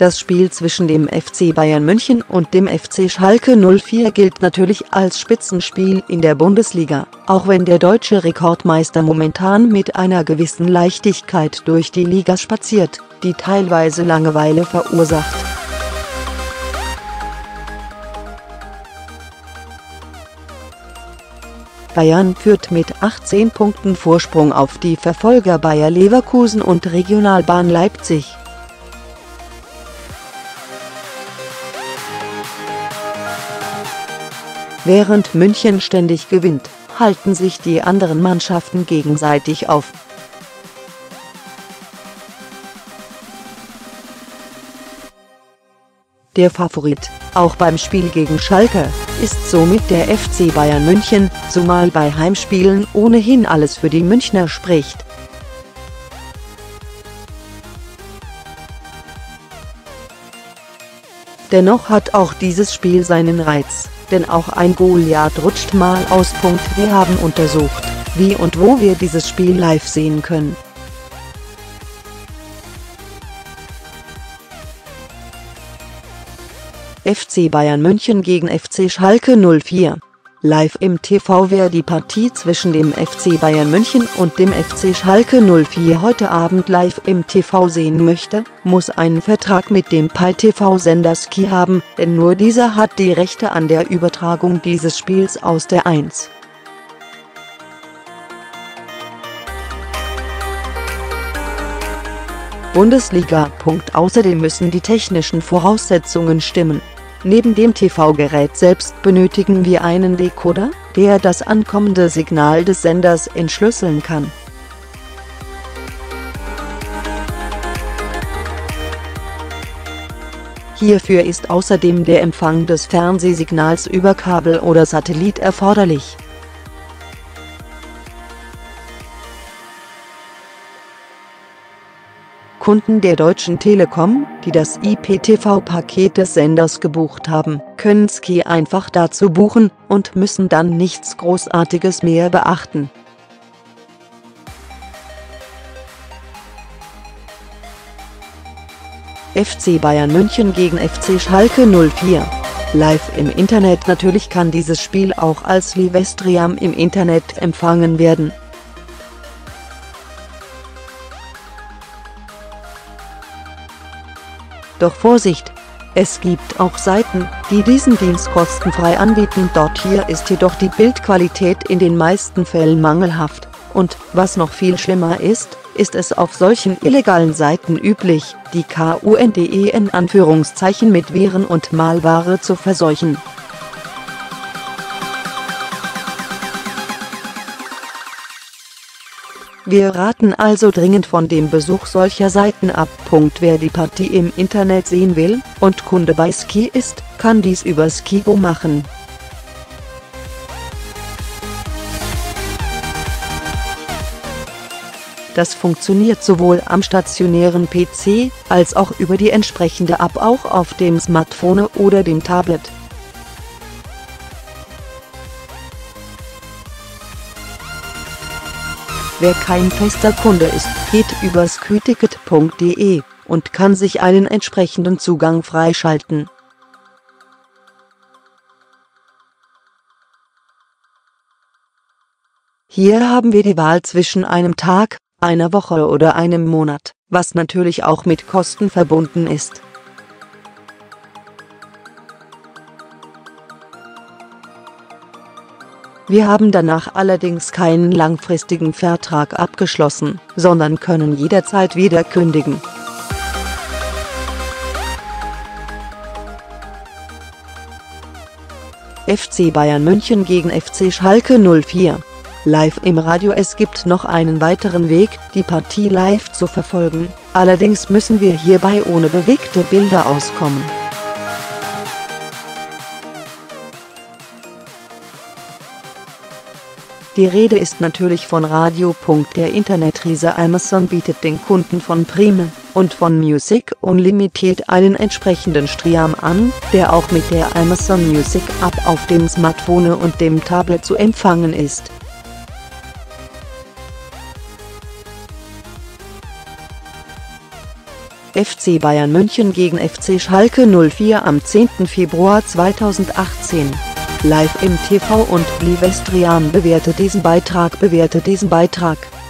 Das Spiel zwischen dem FC Bayern München und dem FC Schalke 04 gilt natürlich als Spitzenspiel in der Bundesliga, auch wenn der deutsche Rekordmeister momentan mit einer gewissen Leichtigkeit durch die Liga spaziert, die teilweise Langeweile verursacht. Bayern führt mit 18 Punkten Vorsprung auf die Verfolger Bayer Leverkusen und Regionalbahn Leipzig. Während München ständig gewinnt, halten sich die anderen Mannschaften gegenseitig auf. Der Favorit, auch beim Spiel gegen Schalke, ist somit der FC Bayern München, zumal bei Heimspielen ohnehin alles für die Münchner spricht. Dennoch hat auch dieses Spiel seinen Reiz, denn auch ein Goliath rutscht mal aus. Wir haben untersucht, wie und wo wir dieses Spiel live sehen können. FC Bayern München gegen FC Schalke 04. Live im TV. Wer die Partie zwischen dem FC Bayern München und dem FC Schalke 04 heute Abend live im TV sehen möchte, muss einen Vertrag mit dem Pay-TV-Sender Sky haben, denn nur dieser hat die Rechte an der Übertragung dieses Spiels aus der 1. Bundesliga. Außerdem müssen die technischen Voraussetzungen stimmen. Neben dem TV-Gerät selbst benötigen wir einen Decoder, der das ankommende Signal des Senders entschlüsseln kann. Hierfür ist außerdem der Empfang des Fernsehsignals über Kabel oder Satellit erforderlich. Kunden der Deutschen Telekom, die das IPTV-Paket des Senders gebucht haben, können Sky einfach dazu buchen und müssen dann nichts Großartiges mehr beachten. FC Bayern München gegen FC Schalke 04. Live im Internet. Natürlich kann dieses Spiel auch als Livestream im Internet empfangen werden. Doch Vorsicht! Es gibt auch Seiten, die diesen Dienst kostenfrei anbieten. Hier ist jedoch die Bildqualität in den meisten Fällen mangelhaft. Und, was noch viel schlimmer ist es auf solchen illegalen Seiten üblich, die Kunden mit Viren und Malware zu verseuchen. Wir raten also dringend von dem Besuch solcher Seiten ab. Wer die Partie im Internet sehen will und Kunde bei Sky ist, kann dies über Sky-Go machen. Das funktioniert sowohl am stationären PC, als auch über die entsprechende App auch auf dem Smartphone oder dem Tablet. Wer kein fester Kunde ist, geht über skyticket.de und kann sich einen entsprechenden Zugang freischalten. Hier haben wir die Wahl zwischen einem Tag, einer Woche oder einem Monat, was natürlich auch mit Kosten verbunden ist. Wir haben danach allerdings keinen langfristigen Vertrag abgeschlossen, sondern können jederzeit wieder kündigen. FC Bayern München gegen FC Schalke 04. Live im Radio. Es gibt noch einen weiteren Weg, die Partie live zu verfolgen, allerdings müssen wir hierbei ohne bewegte Bilder auskommen. Die Rede ist natürlich von Radio. Der Internetriese Amazon bietet den Kunden von Prime und von Music Unlimited einen entsprechenden Stream an, der auch mit der Amazon Music App auf dem Smartphone und dem Tablet zu empfangen ist. FC Bayern München gegen FC Schalke 04 am 10. Februar 2018. Live im TV und Blivestrian bewertet diesen Beitrag.